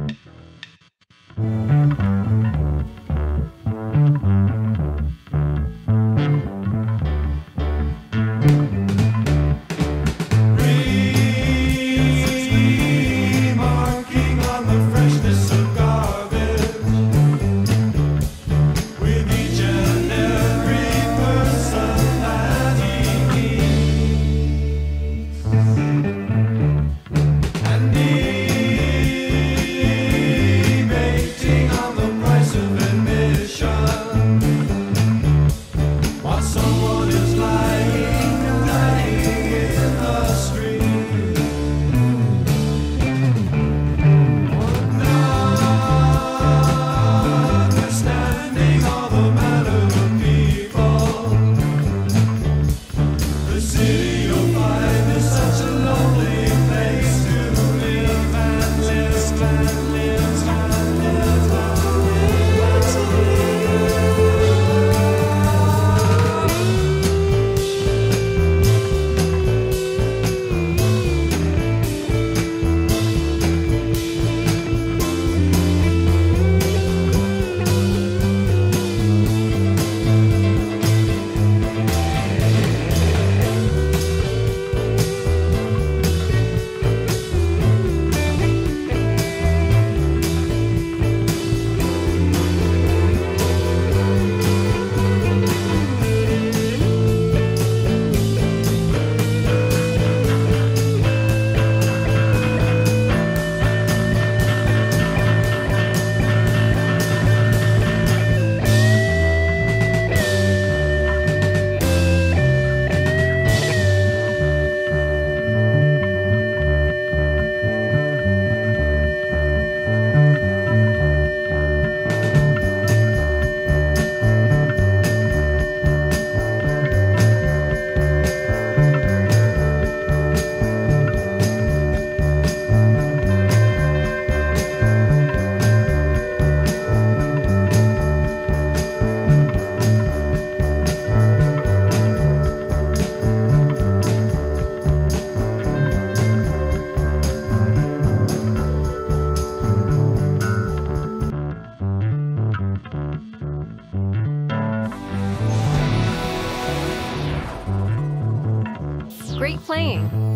Remarking on the freshness of garbage with each and every person that he meets, and debating on the price of admission while someone is lying in the street. Understanding all the manner of people, the city you'll find is such a lonely place to live and live and live and live and Great playing.